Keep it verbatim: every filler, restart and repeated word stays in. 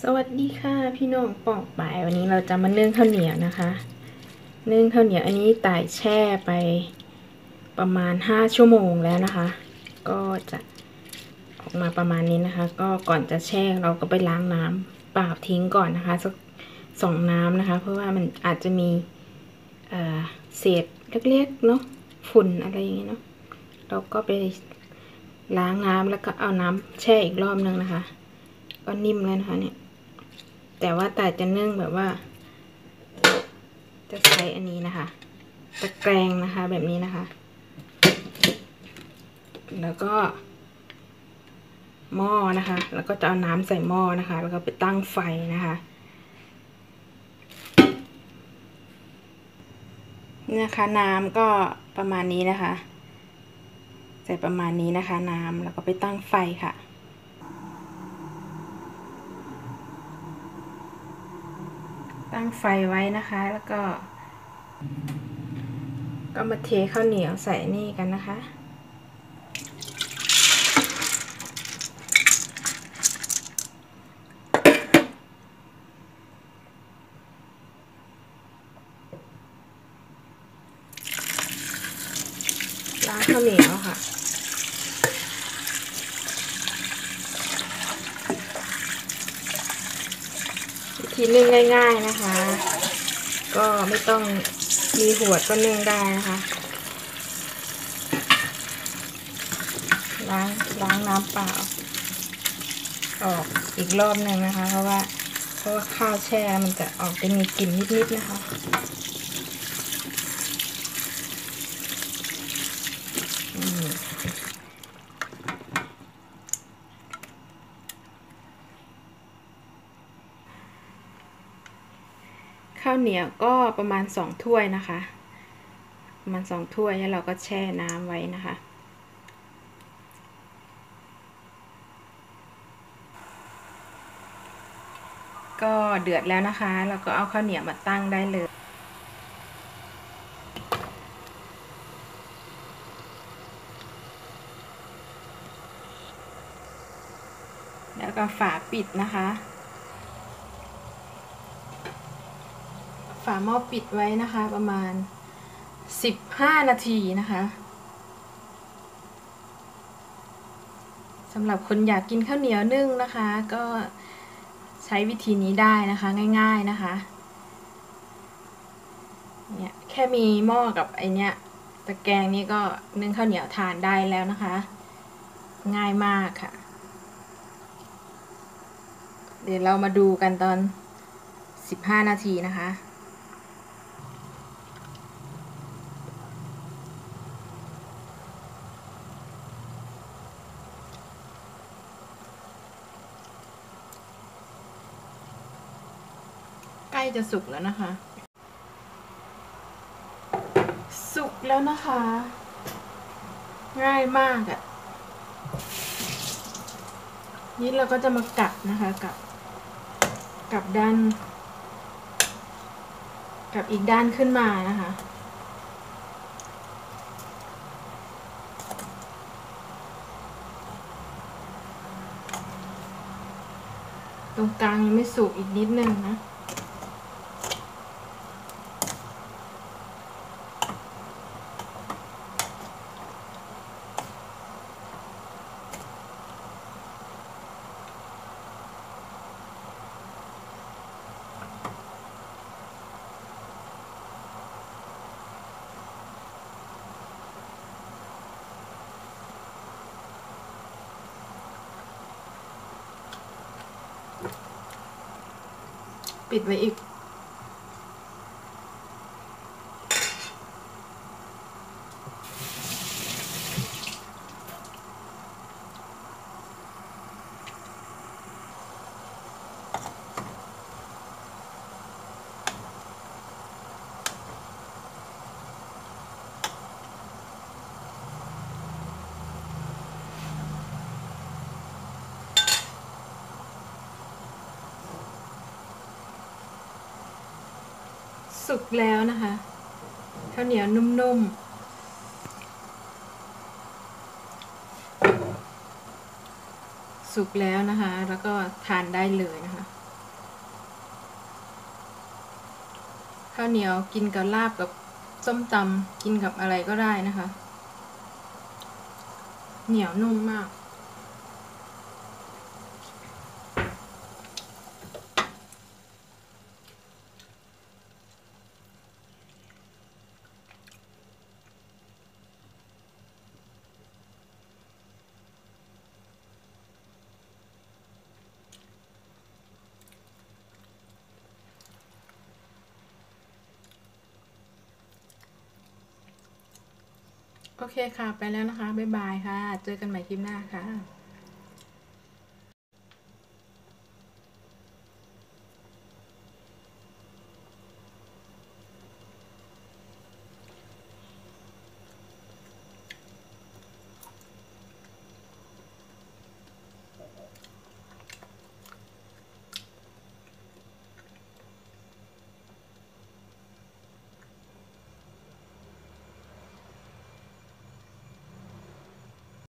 วัสดีค่ะพี่น้องป่องป่ายวันนี้เราจะมานึ่งข้าวเหนียวนะคะนึ่งข้าวเหนียวอันนี้ต่ายแช่ไปประมาณห้าชั่วโมงแล้วนะคะก็จะออกมาประมาณนี้นะคะก็ก่อนจะแช่เราก็ไปล้างน้ำเปล่าทิ้งก่อนนะคะสักสองน้ำนะคะเพราะว่ามันอาจจะมีเอ่อเศษเล็กๆเนาะฝุ่นอะไรอย่างเงี้ยเนาะเราก็ไปล้างน้ำแล้วก็เอาน้ำแช่อีกรอบนึงนะคะก็นิ่มแล้วนะคะเนี่ยแต่ว่าแต่จะนึ่งแบบว่าจะใช้อันนี้นะคะตะแกรงนะคะแบบนี้นะคะแล้วก็หม้อนะคะแล้วก็จะเอาน้ำใส่หม้อนะคะแล้วก็ไปตั้งไฟนะคะนี่นะคะน้ำก็ประมาณนี้นะคะใส่ประมาณนี้นะคะน้ำแล้วก็ไปตั้งไฟค่ะตั้งไฟไว้นะคะแล้วก็ก็มาเทข้าวเหนียวใส่นี่กันนะคะล้างข้าวเหนียวค่ะวิธีนึ่งง่ายๆนะคะก็ไม่ต้องมีหัวก็นึ่งได้นะคะล้างล้างน้ำเปล่าออกอีกรอบหนึ่งนะคะเพราะว่าเพราะว่าข้าวแช่มันจะออกจะมีกลิ่นนิดๆนะคะข้าวเหนียวก็ประมาณสองถ้วยนะคะประมาณสองถ้วยแล้วเราก็แช่น้ำไว้นะคะก็เดือดแล้วนะคะเราก็เอาข้าวเหนียวมาตั้งได้เลยแล้วก็ฝาปิดนะคะฝาหม้อปิดไว้นะคะประมาณสิบห้านาทีนะคะสำหรับคนอยากกินข้าวเหนียวนึ่งนะคะก็ใช้วิธีนี้ได้นะคะง่ายๆนะคะเนี่ยแค่มีหม้อกับไอเนี้ยตะแกรงนี้ก็นึ่งข้าวเหนียวทานได้แล้วนะคะง่ายมากค่ะเดี๋ยวเรามาดูกันตอนสิบห้านาทีนะคะใกล้จะสุกแล้วนะคะสุกแล้วนะคะง่ายมากอ่ะนี่เราก็จะมากลับนะคะกลับกลับด้านกลับอีกด้านขึ้นมานะคะตรงกลางยังไม่สุกอีกนิดนึงนะปิดไว้อีกสุกแล้วนะคะข้าวเหนียวนุ่มๆสุกแล้วนะคะแล้วก็ทานได้เลยนะคะข้าวเหนียวกินกับลาบกับส้มตำกินกับอะไรก็ได้นะคะ เหนียวนุ่มมากโอเคค่ะไปแล้วนะคะบ๊ายบายค่ะเจอกันใหม่คลิปหน้าค่ะ